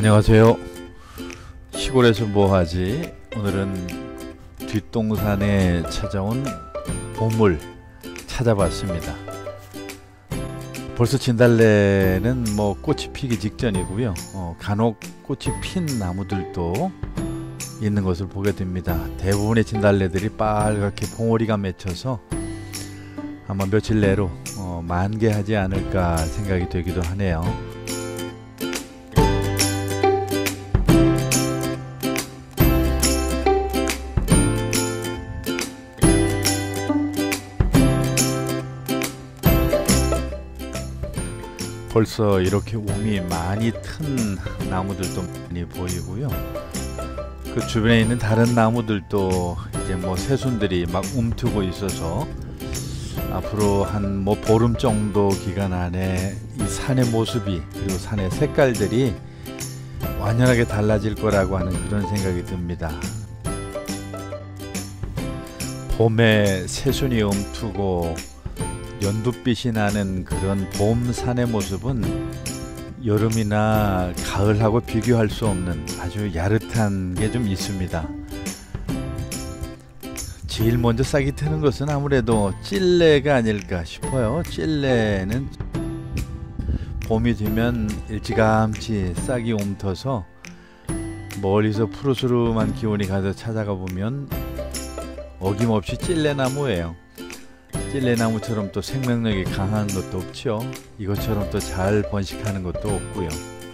안녕하세요. 시골에서 뭐하지? 오늘은 뒷동산에 찾아온 봄을 찾아봤습니다. 벌써 진달래는 꽃이 피기 직전이고요. 간혹 꽃이 핀 나무들도 있는 것을 보게 됩니다. 대부분의 진달래들이 빨갛게 봉오리가 맺혀서 아마 며칠 내로 만개하지 않을까 생각이 되기도 하네요. 벌써 이렇게 움이 많이 튼 나무들도 많이 보이고요. 그 주변에 있는 다른 나무들도 이제 새순들이 막 움트고 있어서 앞으로 한 보름 정도 기간 안에 이 산의 모습이 그리고 산의 색깔들이 완연하게 달라질 거라고 하는 그런 생각이 듭니다. 봄에 새순이 움트고 연두빛이 나는 그런 봄 산의 모습은 여름이나 가을하고 비교할 수 없는 아주 야릇한 게 좀 있습니다. 제일 먼저 싹이 트는 것은 아무래도 찔레가 아닐까 싶어요. 찔레는 봄이 되면 일찌감치 싹이 움터서 멀리서 푸르스름한 기운이 가서 찾아가 보면 어김없이 찔레나무예요. 찔레나무처럼 또 생명력이 강한 것도 없죠. 이것처럼 또 잘 번식하는 것도 없고요.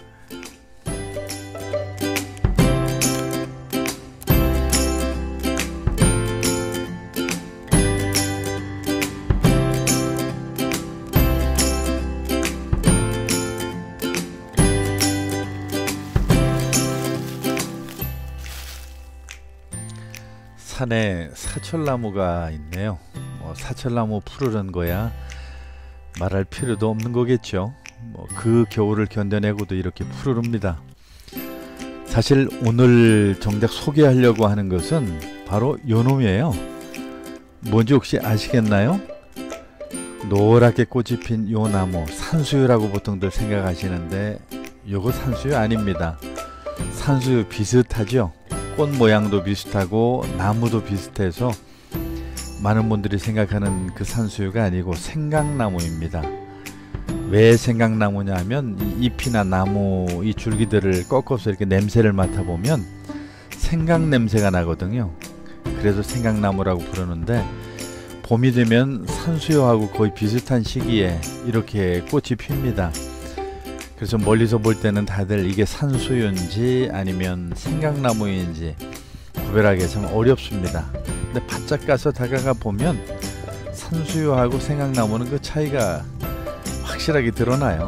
산에 사철나무가 있네요. 사철나무 푸르른 거야 말할 필요도 없는 거겠죠. 그 겨울을 견뎌내고도 이렇게 푸르릅니다. 사실 오늘 정작 소개하려고 하는 것은 바로 요 놈이에요. 뭔지 혹시 아시겠나요? 노랗게 꽃이 핀 요 나무 산수유라고 보통들 생각하시는데 요거 산수유 아닙니다. 산수유 비슷하죠. 꽃 모양도 비슷하고 나무도 비슷해서 많은 분들이 생각하는 그 산수유가 아니고 생강나무입니다. 왜 생강나무냐 하면 이 잎이나 나무 이 줄기들을 꺾어서 이렇게 냄새를 맡아보면 생강 냄새가 나거든요. 그래서 생강나무라고 부르는데 봄이 되면 산수유하고 거의 비슷한 시기에 이렇게 꽃이 핍니다. 그래서 멀리서 볼 때는 다들 이게 산수유인지 아니면 생강나무인지 구별하기 참 어렵습니다. 근데 바짝 가서 다가가 보면 산수유하고 생강나무는 그 차이가 확실하게 드러나요.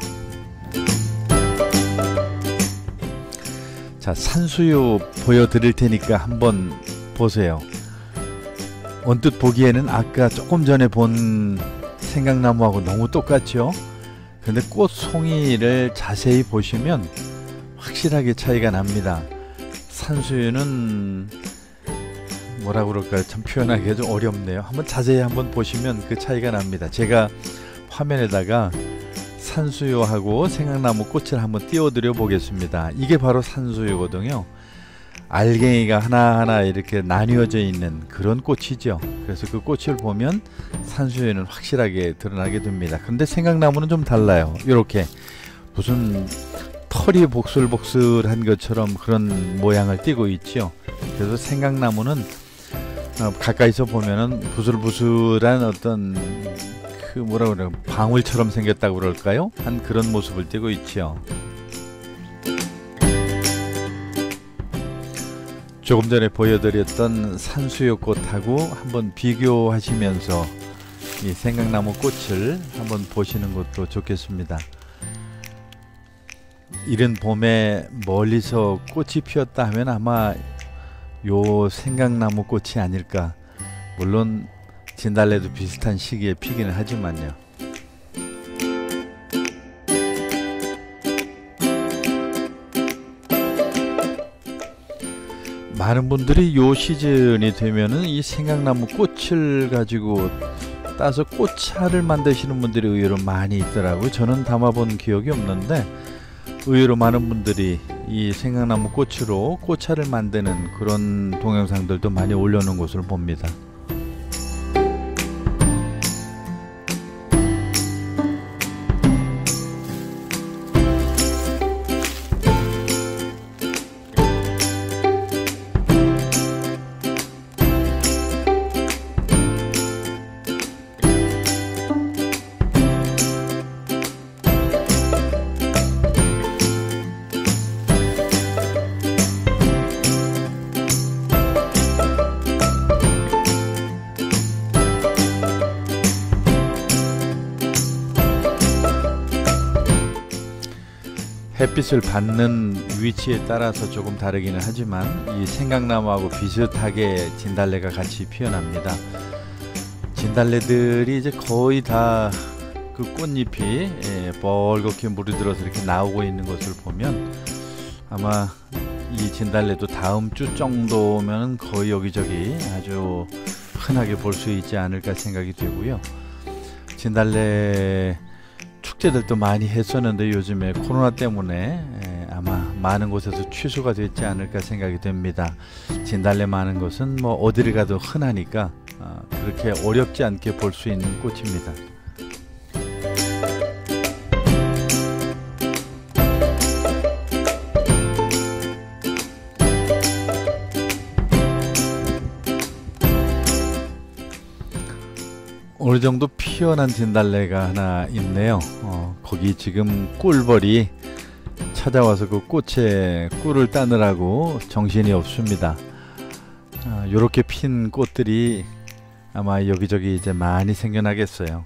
자, 산수유 보여드릴 테니까 한번 보세요. 언뜻 보기에는 아까 조금 전에 본 생강나무하고 너무 똑같죠? 근데 꽃 송이를 자세히 보시면 확실하게 차이가 납니다. 산수유는 뭐라고 그럴까요? 참 표현하기가 좀 어렵네요. 한번 자세히 한번 보시면 그 차이가 납니다. 제가 화면에다가 산수유하고 생강나무 꽃을 한번 띄워드려 보겠습니다. 이게 바로 산수유거든요. 알갱이가 하나하나 이렇게 나뉘어져 있는 그런 꽃이죠. 그래서 그 꽃을 보면 산수유는 확실하게 드러나게 됩니다. 근데 생강나무는 좀 달라요. 이렇게 무슨 털이 복슬복슬한 것처럼 그런 모양을 띠고 있죠. 그래서 생강나무는 가까이서 보면은 부슬부슬한 어떤 그 뭐라 그래요, 방울처럼 생겼다고 그럴까요? 한 그런 모습을 띠고 있죠. 조금 전에 보여드렸던 산수유꽃하고 한번 비교하시면서 이 생강나무 꽃을 한번 보시는 것도 좋겠습니다. 이른 봄에 멀리서 꽃이 피었다 하면 아마 요 생강나무 꽃이 아닐까. 물론 진달래도 비슷한 시기에 피기는 하지만요. 많은 분들이 요 시즌이 되면은 이 생강나무 꽃을 가지고 따서 꽃차를 만드시는 분들이 의외로 많이 있더라고요. 저는 담아본 기억이 없는데 의외로 많은 분들이 이 생강나무 꽃으로 꽃차를 만드는 그런 동영상들도 많이 올려놓은 것을 봅니다. 햇빛을 받는 위치에 따라서 조금 다르기는 하지만 이 생강나무하고 비슷하게 진달래가 같이 피어납니다. 진달래들이 이제 거의 다 그 꽃잎이 벌겋게 물이 들어서 이렇게 나오고 있는 것을 보면 아마 이 진달래도 다음 주 정도면 거의 여기저기 아주 흔하게 볼 수 있지 않을까 생각이 되고요. 진달래 축제들도 많이 했었는데 요즘에 코로나 때문에 아마 많은 곳에서 취소가 됐지 않을까 생각이 됩니다. 진달래 많은 것은 뭐 어디를 가도 흔하니까 그렇게 어렵지 않게 볼 수 있는 꽃입니다. 어느 정도 피어난 진달래가 하나 있네요. 거기 지금 꿀벌이 찾아와서 그 꽃에 꿀을 따느라고 정신이 없습니다. 요렇게 핀 꽃들이 아마 여기저기 이제 많이 생겨나겠어요.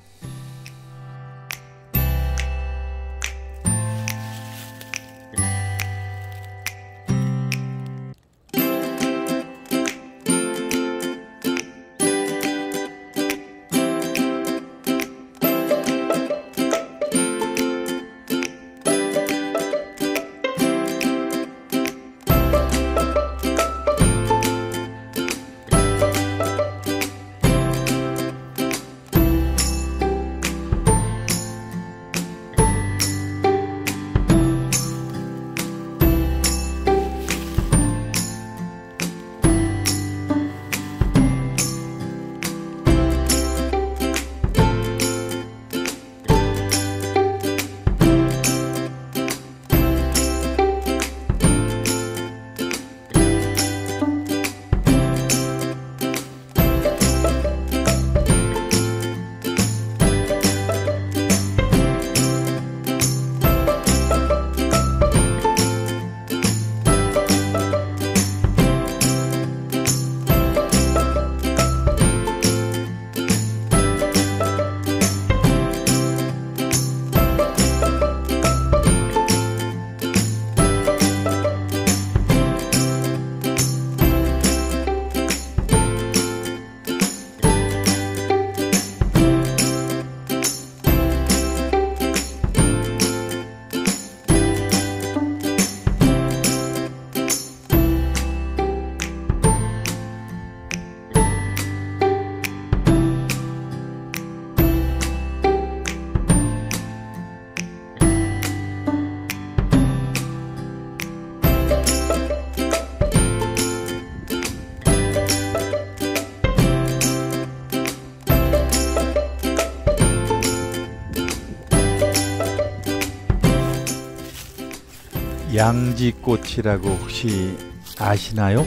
양지꽃이라고 혹시 아시나요?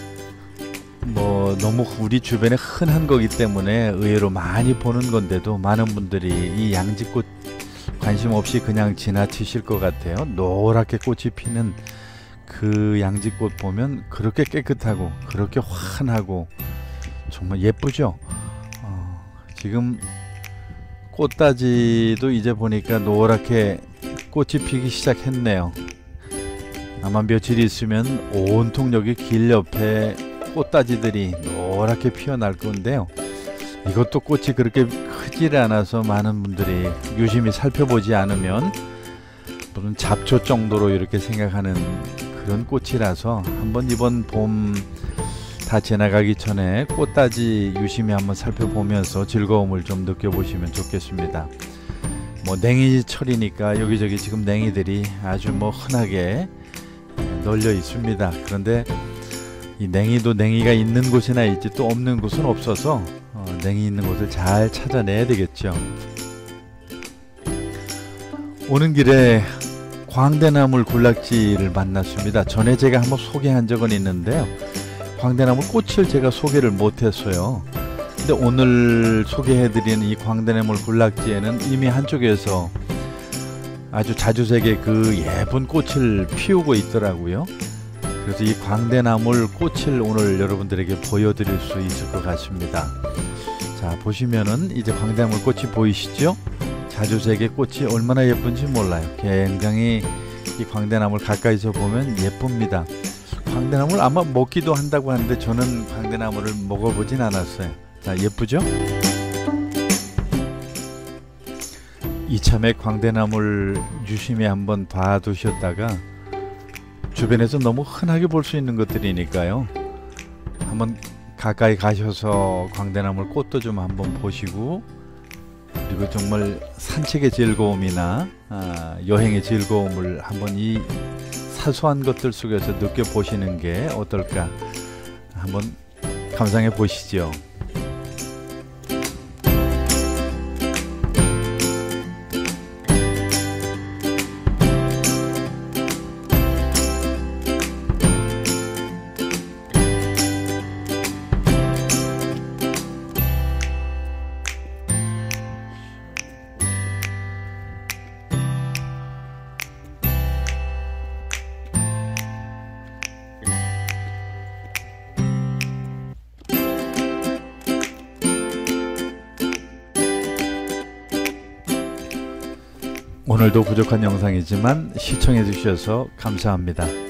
뭐 너무 우리 주변에 흔한 거기 때문에 의외로 많이 보는 건데도 많은 분들이 이 양지꽃 관심 없이 그냥 지나치실 것 같아요. 노랗게 꽃이 피는 그 양지꽃 보면 그렇게 깨끗하고 그렇게 환하고 정말 예쁘죠. 지금 꽃다지도 이제 보니까 노랗게 꽃이 피기 시작했네요. 아마 며칠 있으면 온통 여기 길 옆에 꽃다지들이 노랗게 피어날 건데요. 이것도 꽃이 그렇게 크질 않아서 많은 분들이 유심히 살펴보지 않으면 또는 잡초 정도로 이렇게 생각하는 그런 꽃이라서 한번 이번 봄 다 지나가기 전에 꽃다지 유심히 한번 살펴보면서 즐거움을 좀 느껴보시면 좋겠습니다. 뭐 냉이철이니까 여기저기 지금 냉이들이 아주 뭐 흔하게 널려 있습니다. 그런데 이 냉이도 냉이가 있는 곳이나 있지 또 없는 곳은 없어서 냉이 있는 곳을 잘 찾아내야 되겠죠. 오는 길에 광대나물 군락지를 만났습니다. 전에 제가 한번 소개한 적은 있는데요. 광대나물 꽃을 제가 소개를 못했어요. 근데 오늘 소개해드리는 이 광대나물 군락지에는 이미 한쪽에서 아주 자주색의 그 예쁜 꽃을 피우고 있더라고요. 그래서 이 광대나물 꽃을 오늘 여러분들에게 보여드릴 수 있을 것 같습니다. 자, 보시면은 이제 광대나물 꽃이 보이시죠? 자주색의 꽃이 얼마나 예쁜지 몰라요. 굉장히 이 광대나물 가까이서 보면 예쁩니다. 광대나물 아마 먹기도 한다고 하는데 저는 광대나물을 먹어보진 않았어요. 자, 예쁘죠? 이참에 광대나물 유심히 한번 봐두셨다가 주변에서 너무 흔하게 볼 수 있는 것들이니까요. 한번 가까이 가셔서 광대나물 꽃도 좀 한번 보시고, 그리고 정말 산책의 즐거움이나 여행의 즐거움을 한번 이 사소한 것들 속에서 느껴보시는 게 어떨까 한번 감상해 보시죠. 오늘도 부족한 영상이지만 시청해 주셔서 감사합니다.